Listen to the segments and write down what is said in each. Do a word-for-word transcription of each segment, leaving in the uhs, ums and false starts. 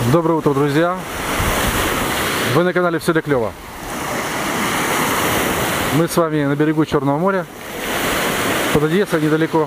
Доброе утро, друзья! Вы на канале Все для клёва. Мы с вами на берегу Черного моря, под Одессой недалеко.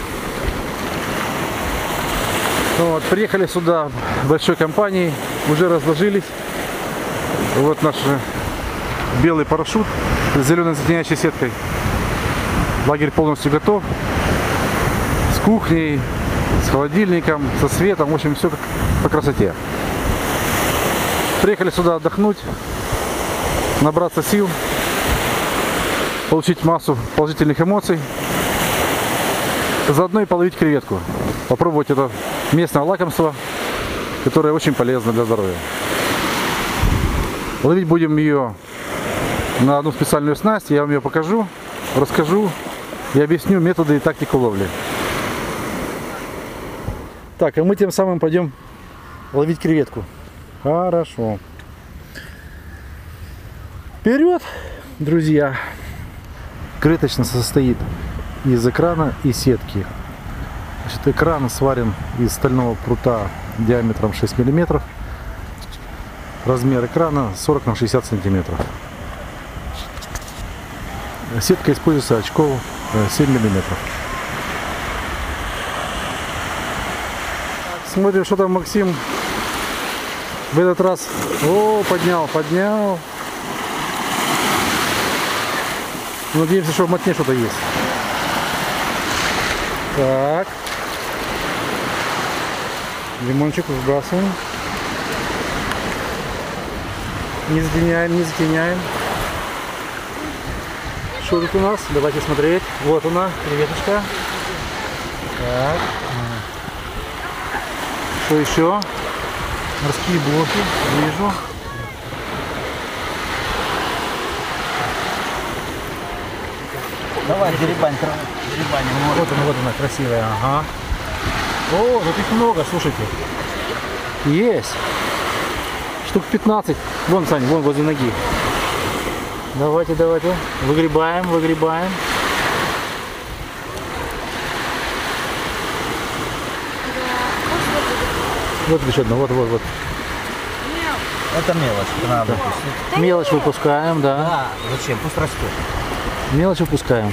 Вот, приехали сюда большой компанией, уже разложились. Вот наш белый парашют с зеленой затеняющей сеткой. Лагерь полностью готов. С кухней, с холодильником, со светом, в общем, все как по красоте. Приехали сюда отдохнуть, набраться сил, получить массу положительных эмоций, заодно и половить креветку. Попробовать это местное лакомство, которое очень полезно для здоровья. Ловить будем ее на одну специальную снасть, я вам ее покажу, расскажу и объясню методы и тактику ловли. Так, а мы тем самым пойдем ловить креветку. Хорошо. Вперед, друзья! Крыточно состоит из экрана и сетки. Значит, экран сварен из стального прута диаметром шесть миллиметров. Размер экрана сорок на шестьдесят сантиметров. Сетка используется очков семь миллиметров. Смотрим, что там Максим в этот раз. О, поднял, поднял. Надеемся, что в мотне что-то есть. Так. Лимончик выбрасываем. Не затеняем, не затеняем. Что тут у нас? Давайте смотреть. Вот она, креветочка. Так. Что еще? Морские блоки. Вижу. Давай, деребань, деребань. Вот она, вот она, красивая. Ага. О, тут их много, слушайте. Есть. Штук пятнадцать. Вон, Сань, вон возле ноги. Давайте, давайте. Выгребаем, выгребаем. Вот еще одна, вот, вот, вот. Это мелочь, это надо выпустить. Мелочь выпускаем, да. Да, зачем? Пусть растет. Мелочь выпускаем.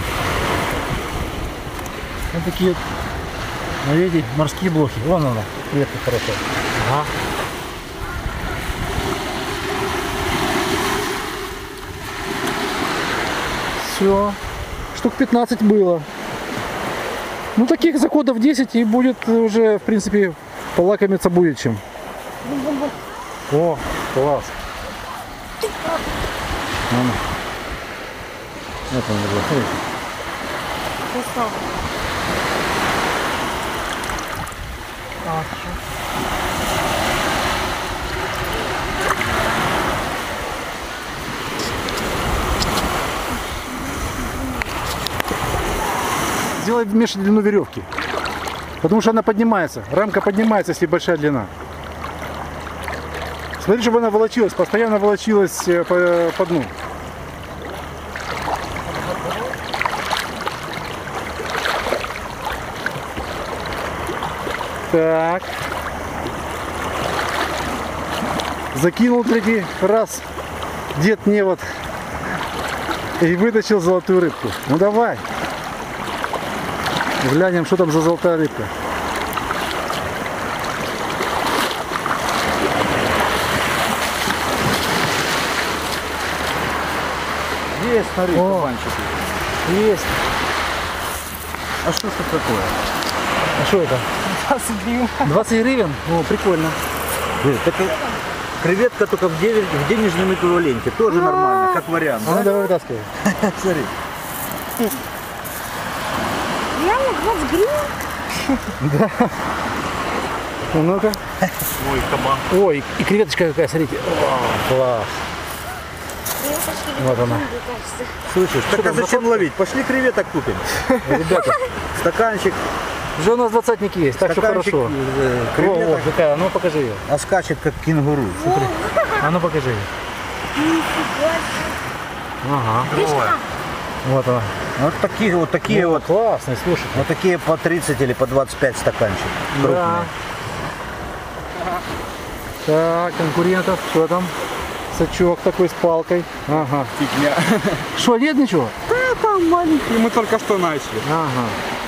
Вот такие, видите, морские блохи. Вон она, креветка хорошая. Ага. Все. Штук пятнадцать было. Ну, таких заходов десять, и будет уже, в принципе, полакомиться будет чем. О, класс. Вот он уже, смотрите. Сделай меньше длину веревки, потому что она поднимается, рамка поднимается, если большая длина. Смотри, чтобы она волочилась, постоянно волочилась по, по дну. Так. Закинул третий раз дед невод и вытащил золотую рыбку. Ну давай. Глянем, что там за золотая рыбка. Есть, смотри, кабанчик. Есть. А что это такое? А что это? двадцать гривен. двадцать гривен? О, прикольно. Это креветка только в денежном эквиваленте. Тоже нормально, как вариант. А ну давай вытаскивай. Смотри. Реально двадцать гривен? Да. Ну-ка. Ой, кабан. Ой, и креветочка какая, смотрите. О, класс. Вот она. Слышишь, так а зачем ловить? Пошли креветок купим. Ребята, стаканчик. уже у нас двадцатник есть, так что Стаканчик, хорошо. э, О, креветок. о, какая, а ну покажи ее. А скачет как кенгуру. Смотри. А ну покажи ее. Ага. Вот она. Вот такие вот такие Ну, вот. классные, слушай. Вот такие по тридцать или по двадцать пять стаканчик. Да. Так, конкурентов, что там? Сачок такой с палкой. Ага. Фигня. Что, нет ничего? Да, там маленький, мы только что начали. Ага.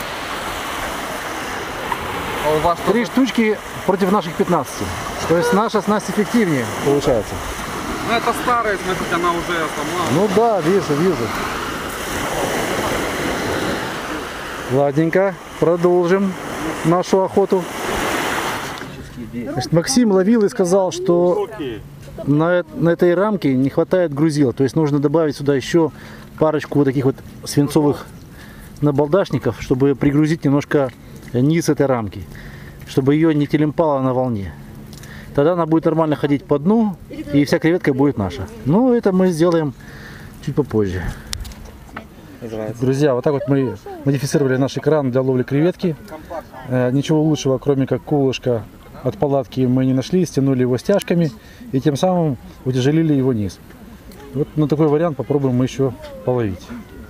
А у вас Три штучки против наших пятнадцати. То есть наша снасть эффективнее получается. Ну это старая, смотрите, она уже сломалась. Ну да, вижу, вижу. Ладненько, продолжим нашу охоту. Значит, Максим ловил и сказал, что на, на этой рамке не хватает грузила. То есть нужно добавить сюда еще парочку вот таких вот свинцовых набалдашников, чтобы пригрузить немножко низ этой рамки, чтобы ее не телемпало на волне. Тогда она будет нормально ходить по дну, и вся креветка будет наша. Но это мы сделаем чуть попозже. Друзья, вот так вот мы модифицировали наш экран для ловли креветки. Э, ничего лучшего, кроме как колышко от палатки, мы не нашли. Стянули его стяжками и тем самым утяжелили его низ. Вот на такой вариант попробуем мы еще половить.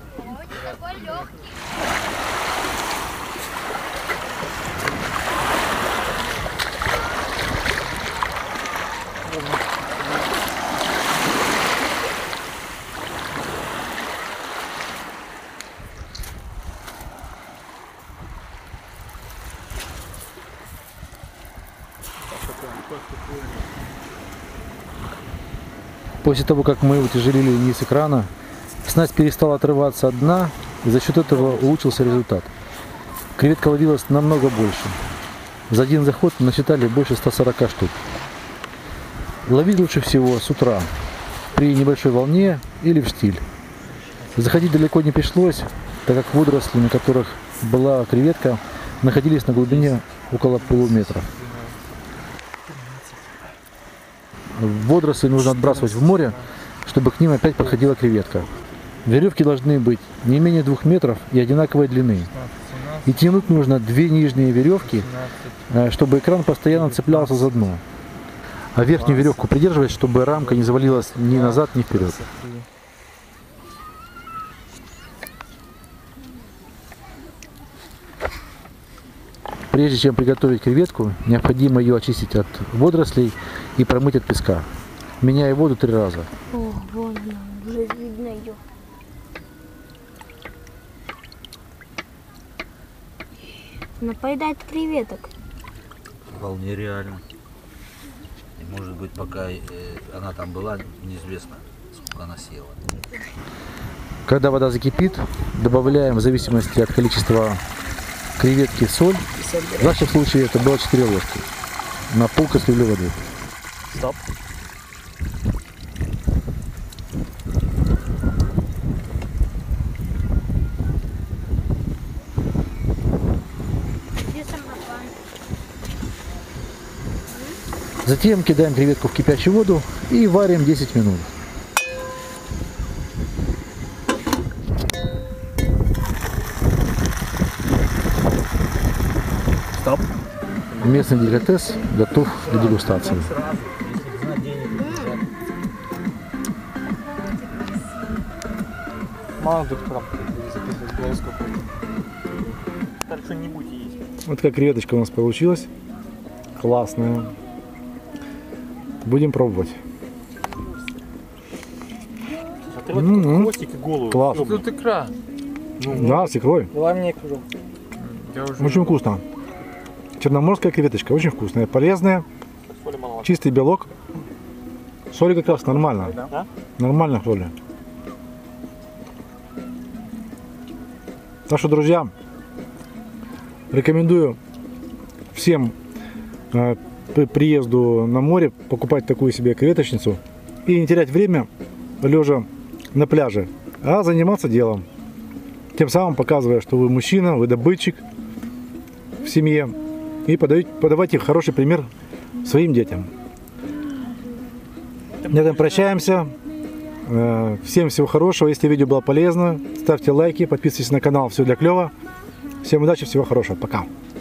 После того, как мы утяжелили низ экрана, снасть перестала отрываться от дна, и за счет этого улучшился результат. Креветка ловилась намного больше. За один заход насчитали больше ста сорока штук. Ловить лучше всего с утра, при небольшой волне или в штиль. Заходить далеко не пришлось, так как водоросли, на которых была креветка, находились на глубине около полуметра. Водоросли нужно отбрасывать в море, чтобы к ним опять подходила креветка. Веревки должны быть не менее двух метров и одинаковой длины. И тянуть нужно две нижние веревки, чтобы экран постоянно цеплялся за дно. А верхнюю веревку придерживать, чтобы рамка не завалилась ни назад, ни вперед. Прежде чем приготовить креветку, необходимо ее очистить от водорослей и промыть от песка, меняя воду три раза. О, вон она, уже видно ее. Она поедает креветок. Вполне реально. И может быть, пока э, она там была, неизвестно, сколько она съела. Когда вода закипит, добавляем в зависимости от количества креветки соль. В нашем случае это было четыре ложки на пол кастрюли воды. Стоп. Затем кидаем креветку в кипящую воду и варим десять минут. Стоп. Местный деликатес готов к дегустации. Мало докторов записывать головскую. Так что не будете есть. Вот как креветочка у нас получилась. Классная. Будем пробовать. А ты вот М-м. хвостик и голову. Класс. Ёбаный. Тут икра. Да, с икрой. Была мне икру. Я уже Очень вкусно. Черноморская креветочка, очень вкусная, полезная, Соли маловато. чистый белок. Соли как раз нормально. Да? Нормально соли. Так что, друзья, рекомендую всем э, при приезду на море покупать такую себе креветочницу и не терять время лежа на пляже, а заниматься делом. Тем самым показывая, что вы мужчина, вы добытчик в семье, и подаете, подавайте хороший пример своим детям. На этом прощаемся. Всем всего хорошего. Если видео было полезно, ставьте лайки, подписывайтесь на канал. Все для клёва. Всем удачи, всего хорошего. Пока.